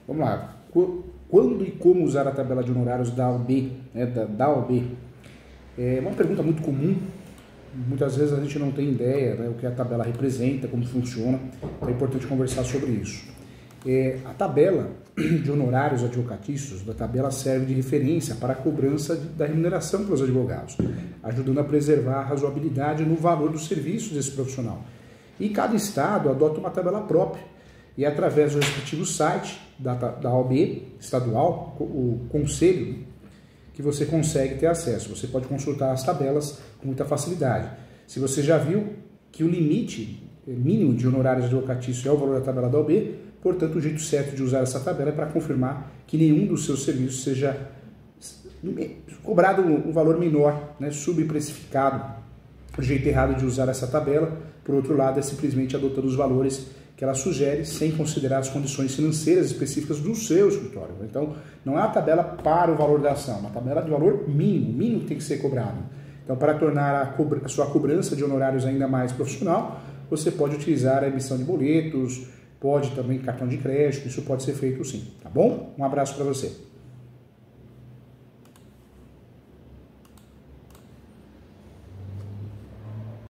Vamos lá. Quando e como usar a tabela de honorários da OAB? Né, da OAB? É uma pergunta muito comum. Muitas vezes a gente não tem ideia, né, o que a tabela representa, como funciona. Então é importante conversar sobre isso. A tabela de honorários advocatícios da tabela serve de referência para a cobrança da remuneração pelos advogados, ajudando a preservar a razoabilidade no valor dos serviços desse profissional. E cada estado adota uma tabela própria e através do respectivo site da OAB estadual, o conselho, que você consegue ter acesso. Você pode consultar as tabelas com muita facilidade. Se você já viu que o limite mínimo de honorários advocatícios é o valor da tabela da OAB, portanto, o jeito certo de usar essa tabela é para confirmar que nenhum dos seus serviços seja cobrado um valor menor, né, subprecificado. O jeito errado de usar essa tabela, por outro lado, é simplesmente adotando os valores que ela sugere, sem considerar as condições financeiras específicas do seu escritório. Então, não é uma tabela para o valor da ação, é uma tabela de valor mínimo, mínimo que tem que ser cobrado. Então, para tornar a sua cobrança de honorários ainda mais profissional, você pode utilizar a emissão de boletos, pode também cartão de crédito, isso pode ser feito sim, tá bom? Um abraço para você.